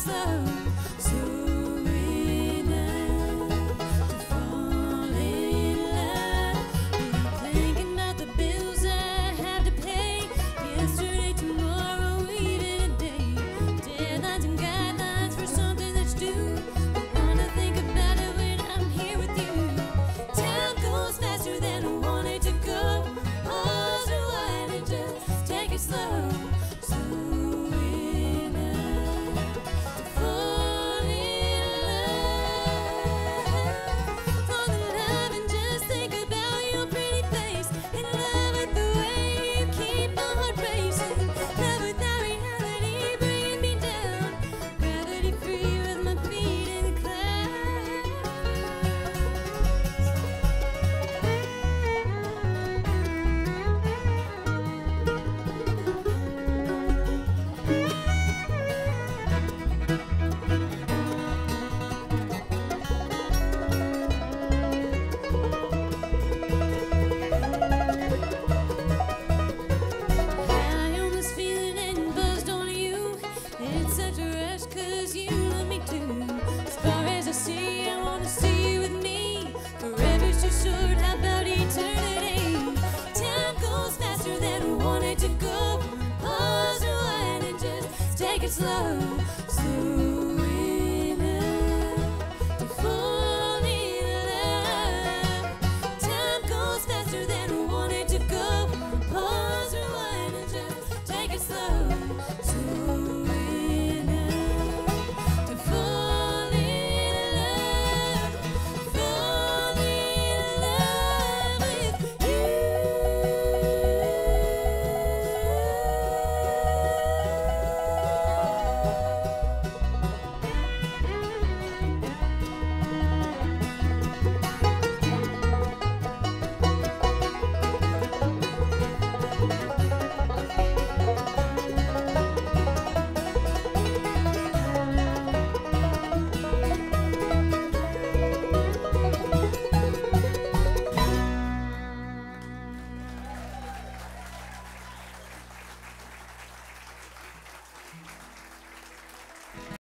slow, slow enough to fall in love. Thinking about the bills I have to pay, yesterday, tomorrow, even a day. Deadlines and guidelines for something that's due. I wanna think about it when I'm here with you. Time goes faster than I want it to go. Pause, rewind, and just take it slow. It's such a rush 'cause you love me too. As far as I see, I wanna see you with me. Forever's too short, how about eternity? Time goes faster than I want it to go. Pause, rewind, and just take it slow, slow.